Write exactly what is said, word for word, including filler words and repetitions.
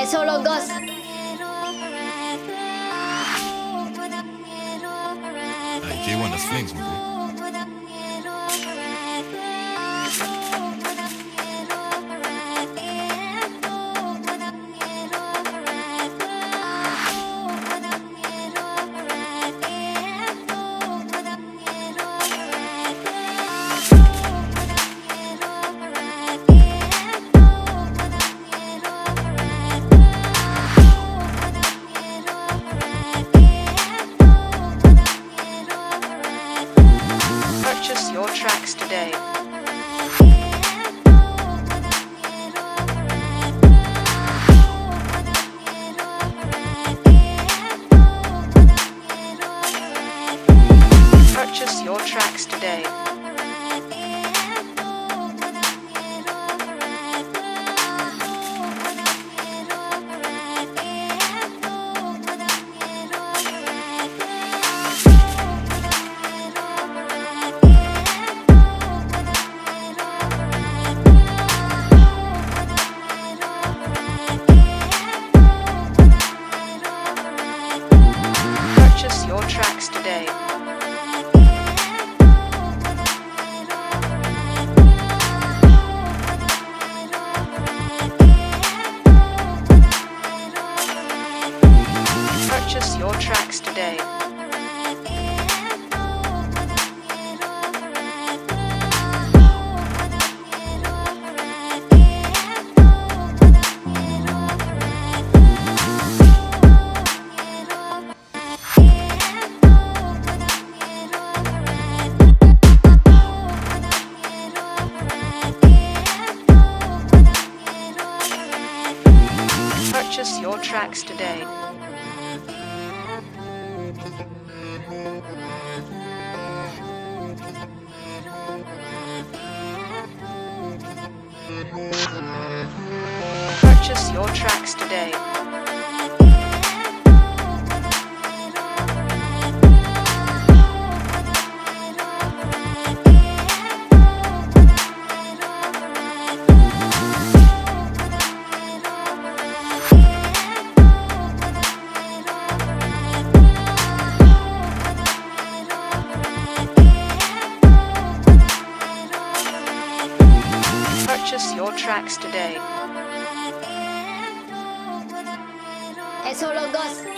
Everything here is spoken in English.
Eso los dos. Hey, J one, das flings, man. Purchase your tracks today. Purchase your tracks today. Purchase your tracks today. Purchase your tracks today. Purchase your tracks today. Purchase your tracks today. Purchase your tracks today. Eso los dos.